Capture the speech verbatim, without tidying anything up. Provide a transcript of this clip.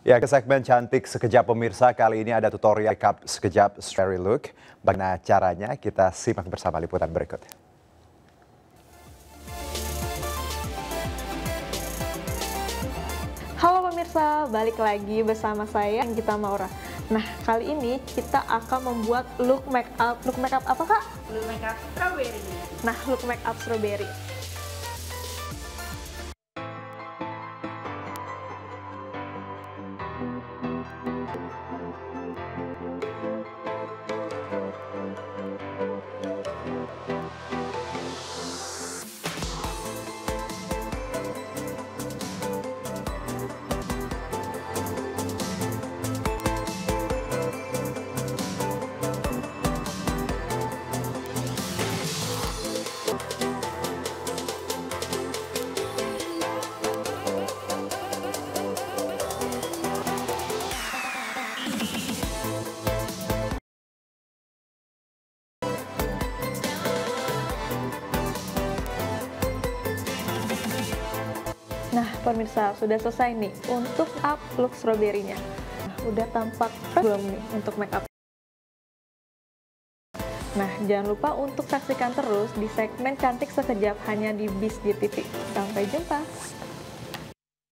Ya, ke segmen Cantik Sekejap pemirsa, kali ini ada tutorial makeup sekejap strawberry look. Bagaimana caranya? Kita simak bersama liputan berikut. Halo pemirsa, balik lagi bersama saya Gita Maura. Nah, kali ini kita akan membuat look makeup. Look makeup apa, Kak? Look makeup strawberry. Nah, look makeup strawberry. Nah, pemirsa, sudah selesai nih untuk up look strawberry-nya. Nah, udah tampak belum nih untuk make up. Nah, jangan lupa untuk saksikan terus di segmen Cantik Sekejap hanya di Bizz T V. Sampai jumpa!